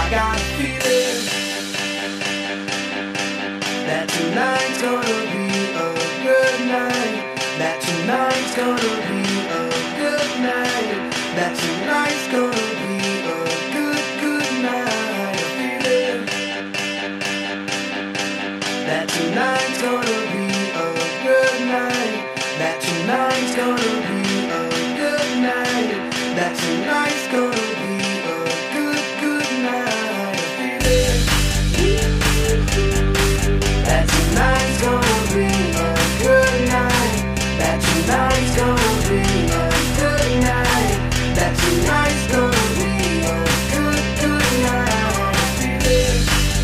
got a feeling that tonight's gonna be a good night. That tonight's gonna be a good night. That tonight's gonna be a good, good night. A feeling that tonight's gonna be a good night. That tonight's gonna be a good night. That tonight's gonna be a good, good night. A feeling that tonight's gonna be a good night. That tonight's gonna be a good night. That tonight's gonna be a good, good night. A feeling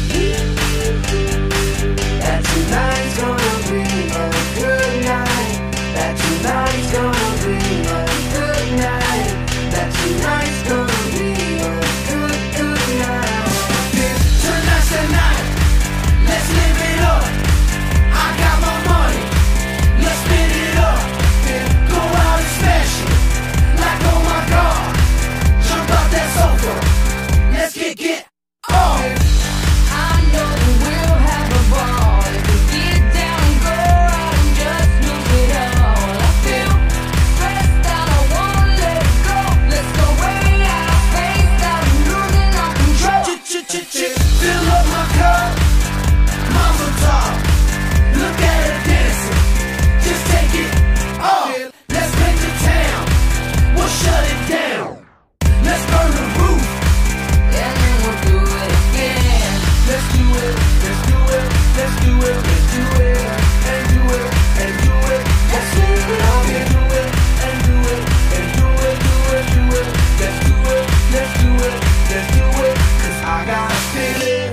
that tonight's gonna be a good night. That tonight's gonna be a good night. That tonight's gonna be a good, good night. Tonight's the night. Let's live it up. I got my money. Let's spin it up. Go out and smash it. Like oh my God. Jump out that sofa. Let's get on. I know we'll have a ball if we get down and go out and just lose it all. I feel stressed out, I wanna let it go. Let's go way out, spaced out, and losing our control. Fill up my cup. Mama talk. Look at her dancing. Just take it off. Let's paint the town. We'll shut it down. Let's burn the roof. And then we'll do it again. Let's do it. Let's do it. Let's do it. Let's do it. And do it. And do it. Let's live it up and do it. And do it. And do it. Do it. Do it. Let's do it. Let's do it. Let's do it. 'Cause I got a feeling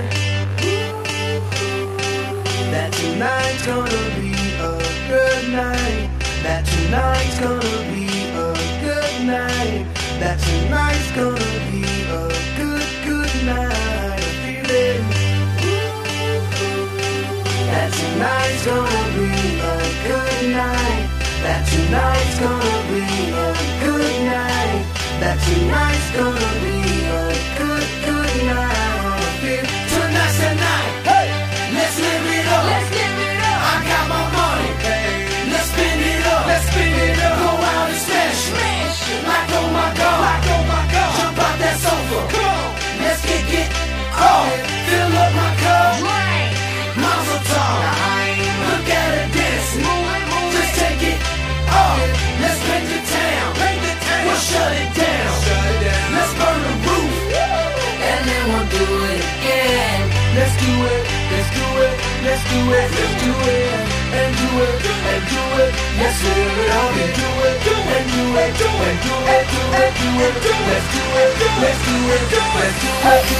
that tonight's gonna be a good night. That tonight's gonna be a good night. That tonight's gonna be a good, good night. A feeling that tonight's gonna be a good night. That tonight's gonna be a good night. That tonight's gonna be a good, good night. I feel tonight's the night. Hey, let's live it up. Let's give it up. I got my money. Let's spin it up. Let's spin it up. Go out and smash it. Smash it. Like oh my God. Like oh my God. Jump out that sofa. Come on. Let's get on. Fill up my cup. Drink. Mazel tov. Look at her dancing. Just take it off. Let's paint the town. We'll shut it down. Let's burn the roof. And then we'll do it again. Let's do it. Let's do it. Let's do it. Let's do it. And do it. And do it. Let's live it up and do it. And do it. And do it. Do it. Do it. Let's do it. Let's do it. Let's do it.